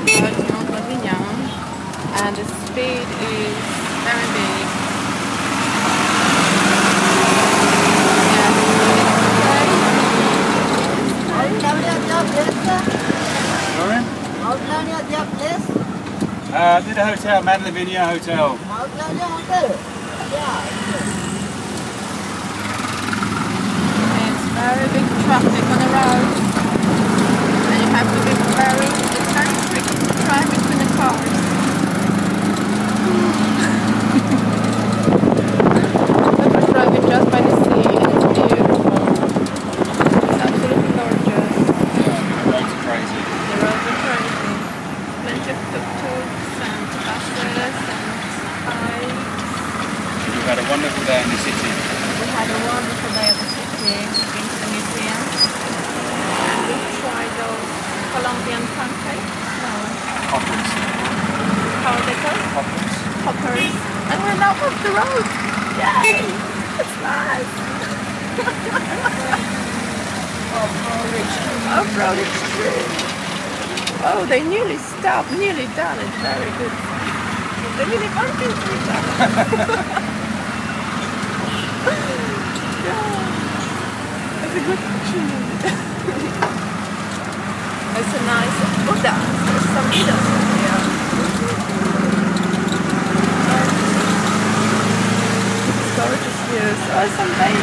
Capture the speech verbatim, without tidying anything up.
Lanka to Mount Lavignon, and the speed is very big. Sorry? Uh, did a hotel, Mount Lavignon Hotel. It's very big traffic on the road, and you have to be very, it's very tricky to drive between the cars. But we're driving just by the sea, and it's beautiful. It's absolutely gorgeous. The roads are crazy. The roads are crazy. Plenty of tuk-tuks and buses and bikes. We've had a wonderful day in the city. We had a wonderful day at the city. Been to the museum, and we tried those Colombian pancakes. No. Hoppers. How are they called? Hoppers. Hoppers. And we're now off the road. Yay! It's nice. Off-road extreme. Off-road extreme. Oh, they nearly stopped, nearly done it. Very good. They really bumped into each other. It's a good action. It's a nice Buddha. There's some Buddhas in here. It's gorgeous views. Oh, some babies.